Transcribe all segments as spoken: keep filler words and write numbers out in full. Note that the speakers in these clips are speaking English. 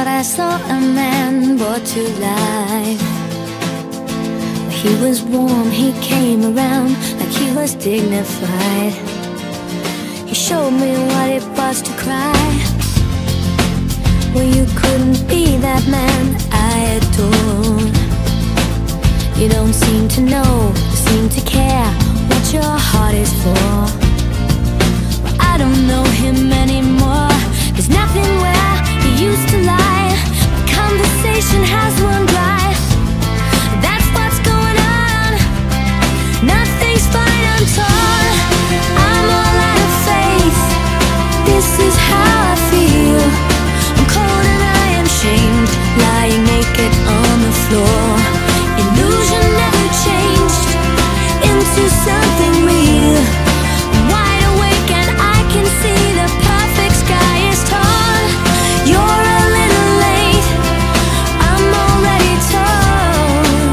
thought I saw a man brought to life. He was warm, he came around like he was dignified. He showed me what it was to cry. Well, you couldn't be that man I adore. You don't seem to know, seem to care what your heart is for. Well, I don't know him anymore. There's nothing where he used to lie. My conversation has run dry. That's what's going on. Nothing's fine, I'm torn. I'm all out of faith. This is how I feel. I'm cold and I am shamed, lying naked on the floor. Illusion never changed into something real. I'm wide awake and I can see the perfect sky is torn. You're a little late, I'm already torn.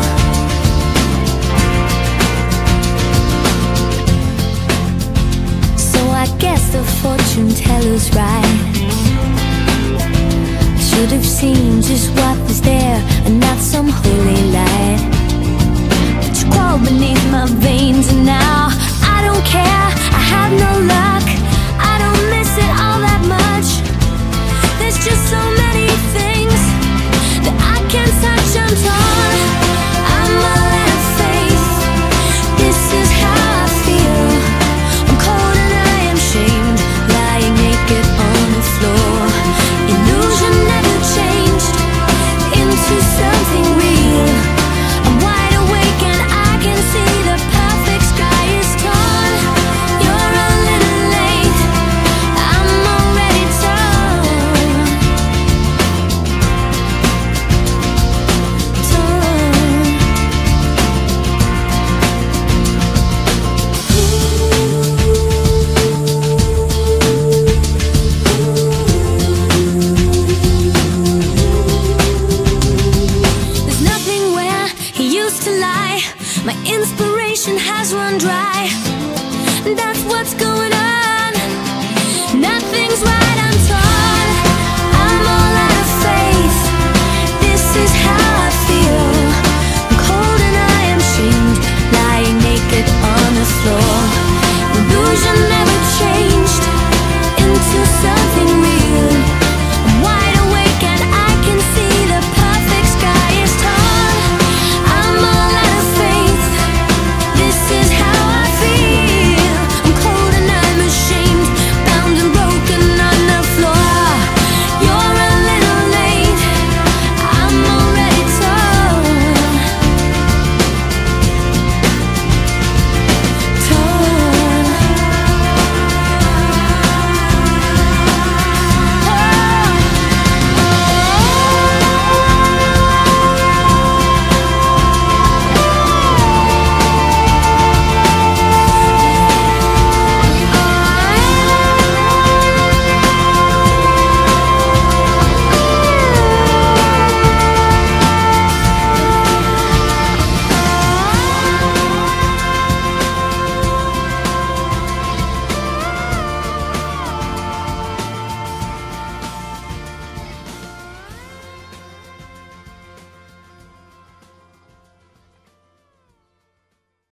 So I guess the fortune teller's right. I should have seen just what was there and not some holy light. But you crawled beneath my veins and now